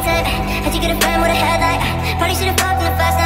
type. How'd you get a friend with a headlight? Probably should've fucked in the first night.